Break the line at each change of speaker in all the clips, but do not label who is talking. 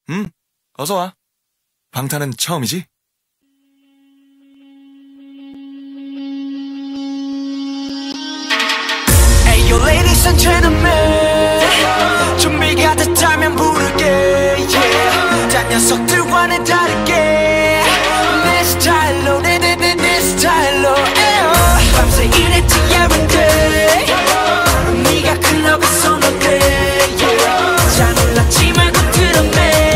어서와. 방탄은 처음이지?
Hey yo ladies and gentlemen, 준비가 됐다면 부를게 yeah. 딴 녀석들과는 다르게 내 스타일로 내 스타일로 밤새 일했지 every day 네가 클럽에서 놀래 yeah. 잘 놀랐지 말고 들었네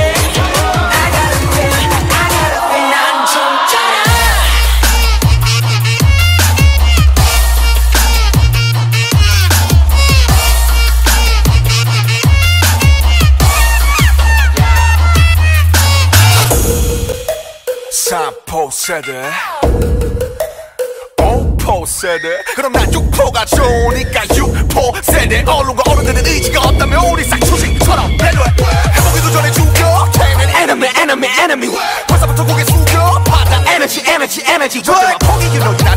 세대 5포 세대 그럼 난 6포가 좋으니까 6포 세대 언론과 어른들은 의지가 없다면 우리 싹초식처럼 배려해 해보기도 전에 죽여 enemy 벌써부터 고개 숙여 받아 에너지 절대로 포기 you know